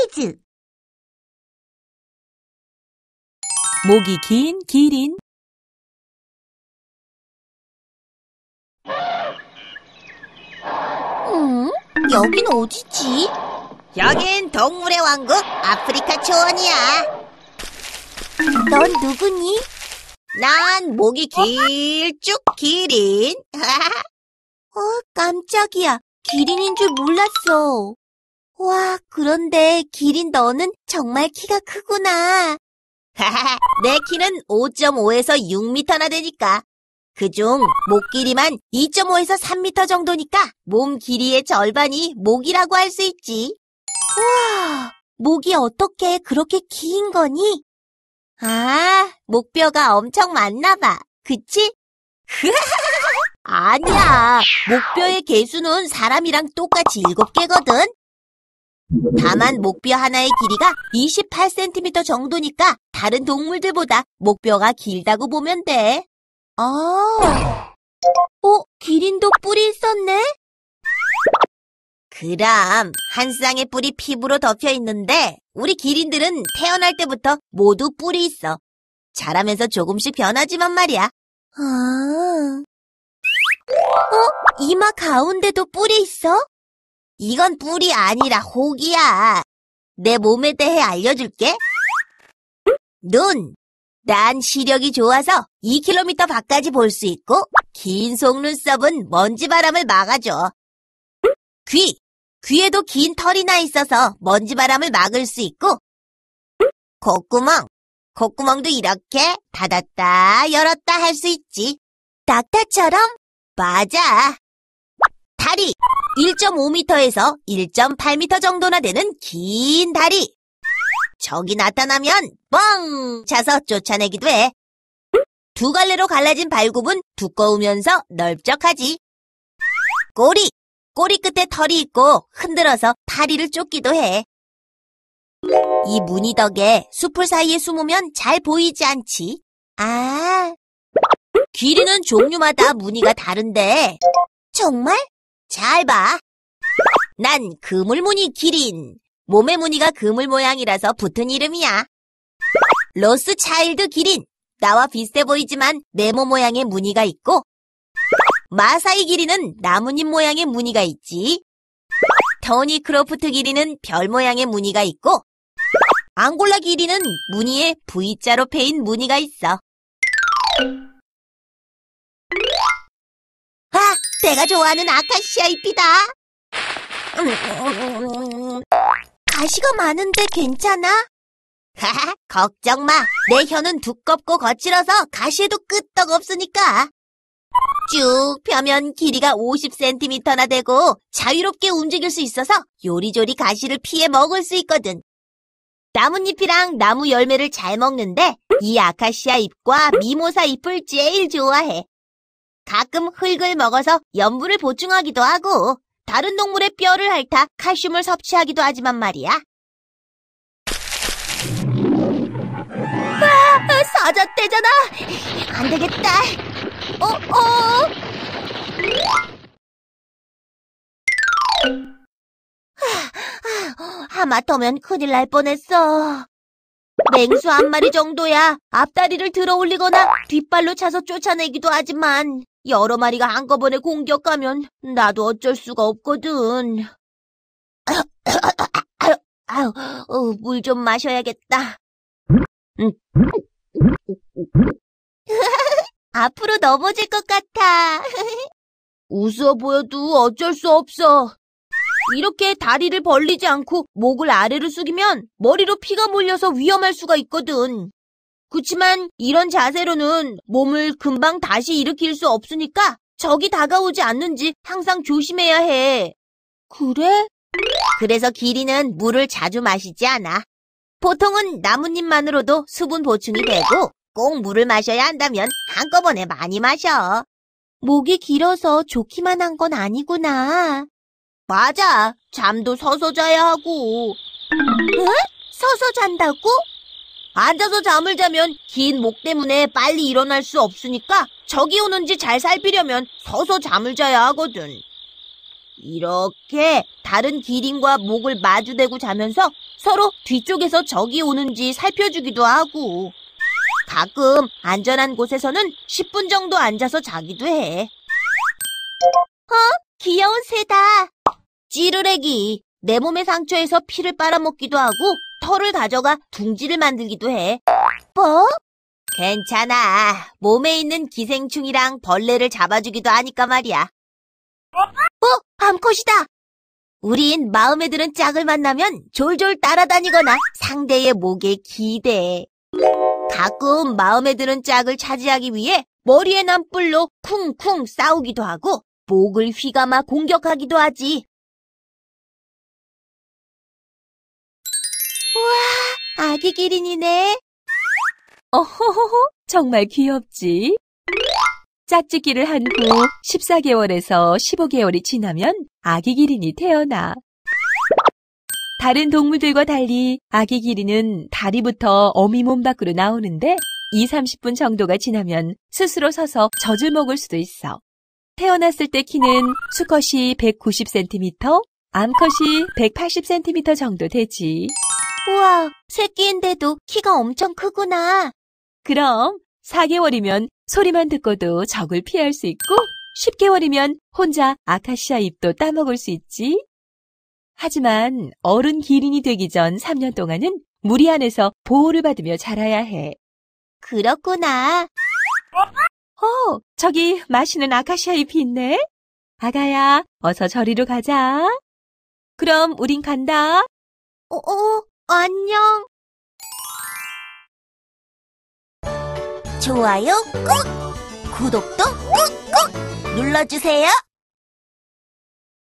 퀴즈. 목이 긴 기린. 여긴 어디지? 여긴 동물의 왕국 아프리카 초원이야. 넌 누구니? 난 목이 길쭉 기린. 깜짝이야. 기린인 줄 몰랐어. 와, 그런데 기린 너는 정말 키가 크구나. 내 키는 5.5에서 6m나 되니까. 그중 목 길이만 2.5에서 3m 정도니까 몸 길이의 절반이 목이라고 할 수 있지. 와, 목이 어떻게 그렇게 긴 거니? 아, 목뼈가 엄청 많나 봐. 그치? 아니야. 목뼈의 개수는 사람이랑 똑같이 7개거든. 다만 목뼈 하나의 길이가 28cm 정도니까 다른 동물들보다 목뼈가 길다고 보면 돼. 기린도 뿔이 있었네? 그럼 한 쌍의 뿔이 피부로 덮여 있는데 우리 기린들은 태어날 때부터 모두 뿔이 있어. 자라면서 조금씩 변하지만 말이야. 이마 가운데도 뿔이 있어? 이건 뿔이 아니라 혹이야. 내 몸에 대해 알려줄게. 눈. 난 시력이 좋아서 2km 밖까지 볼 수 있고 긴 속눈썹은 먼지바람을 막아줘. 귀. 귀에도 긴 털이 나 있어서 먼지바람을 막을 수 있고 콧구멍. 콧구멍도 이렇게 닫았다 열었다 할 수 있지. 낙타처럼? 맞아. 다리. 1.5m에서 1.8m 정도나 되는 긴 다리. 적이 나타나면 뻥 차서 쫓아내기도 해. 두 갈래로 갈라진 발굽은 두꺼우면서 넓적하지. 꼬리. 꼬리 끝에 털이 있고 흔들어서 파리를 쫓기도 해. 이 무늬 덕에 숲을 사이에 숨으면 잘 보이지 않지? 기린은 종류마다 무늬가 다른데 정말? 잘 봐. 난 그물무늬 기린. 몸의 무늬가 그물 모양이라서 붙은 이름이야. 로스 차일드 기린. 나와 비슷해 보이지만 네모 모양의 무늬가 있고 마사이 기린은 나뭇잎 모양의 무늬가 있지. 토니 크로프트 기린은 별 모양의 무늬가 있고 앙골라 기린은 무늬에 V자로 패인 무늬가 있어. 내가 좋아하는 아카시아 잎이다. 가시가 많은데 괜찮아? 걱정 마. 내 혀는 두껍고 거칠어서 가시에도 끄떡없으니까. 쭉 펴면 길이가 50cm나 되고 자유롭게 움직일 수 있어서 요리조리 가시를 피해 먹을 수 있거든. 나뭇잎이랑 나무 열매를 잘 먹는데 이 아카시아 잎과 미모사 잎을 제일 좋아해. 가끔 흙을 먹어서 염분을 보충하기도 하고 다른 동물의 뼈를 핥아 칼슘을 섭취하기도 하지만 말이야. 사자떼잖아. 안 되겠다. 하마터면 큰일 날 뻔했어. 맹수 한 마리 정도야 앞다리를 들어 올리거나 뒷발로 차서 쫓아내기도 하지만 여러 마리가 한꺼번에 공격하면 나도 어쩔 수가 없거든. 물 좀 마셔야겠다. 앞으로 넘어질 것 같아. 웃어 보여도 어쩔 수 없어. 이렇게 다리를 벌리지 않고 목을 아래로 숙이면 머리로 피가 몰려서 위험할 수가 있거든. 그치만 이런 자세로는 몸을 금방 다시 일으킬 수 없으니까 적이 다가오지 않는지 항상 조심해야 해. 그래? 그래서 기린은 물을 자주 마시지 않아. 보통은 나뭇잎만으로도 수분 보충이 되고 꼭 물을 마셔야 한다면 한꺼번에 많이 마셔. 목이 길어서 좋기만 한 건 아니구나. 맞아. 잠도 서서 자야 하고. 서서 잔다고? 앉아서 잠을 자면 긴 목 때문에 빨리 일어날 수 없으니까 적이 오는지 잘 살피려면 서서 잠을 자야 하거든. 이렇게 다른 기린과 목을 마주대고 자면서 서로 뒤쪽에서 적이 오는지 살펴주기도 하고, 가끔 안전한 곳에서는 10분 정도 앉아서 자기도 해. 귀여운 새다. 찌르레기. 내 몸의 상처에서 피를 빨아먹기도 하고 털을 가져가 둥지를 만들기도 해. 뭐? 괜찮아. 몸에 있는 기생충이랑 벌레를 잡아주기도 하니까 말이야. 암컷이다. 우린 마음에 드는 짝을 만나면 졸졸 따라다니거나 상대의 목에 기대. 가끔 마음에 드는 짝을 차지하기 위해 머리에 난 뿔로 쿵쿵 싸우기도 하고 목을 휘감아 공격하기도 하지. 우와, 아기 기린이네. 어허허허, 정말 귀엽지? 짝짓기를 한 후 14개월에서 15개월이 지나면 아기 기린이 태어나. 다른 동물들과 달리 아기 기린은 다리부터 어미 몸 밖으로 나오는데 20-30분 정도가 지나면 스스로 서서 젖을 먹을 수도 있어. 태어났을 때 키는 수컷이 190cm, 암컷이 180cm 정도 되지. 우와, 새끼인데도 키가 엄청 크구나. 그럼 4개월이면 소리만 듣고도 적을 피할 수 있고 10개월이면 혼자 아카시아 잎도 따먹을 수 있지. 하지만 어른 기린이 되기 전 3년 동안은 무리 안에서 보호를 받으며 자라야 해. 그렇구나. 저기 맛있는 아카시아 잎이 있네. 아가야, 어서 저리로 가자. 그럼 우린 간다. 안녕. 좋아요 꾹! 구독도 꾹꾹 눌러주세요.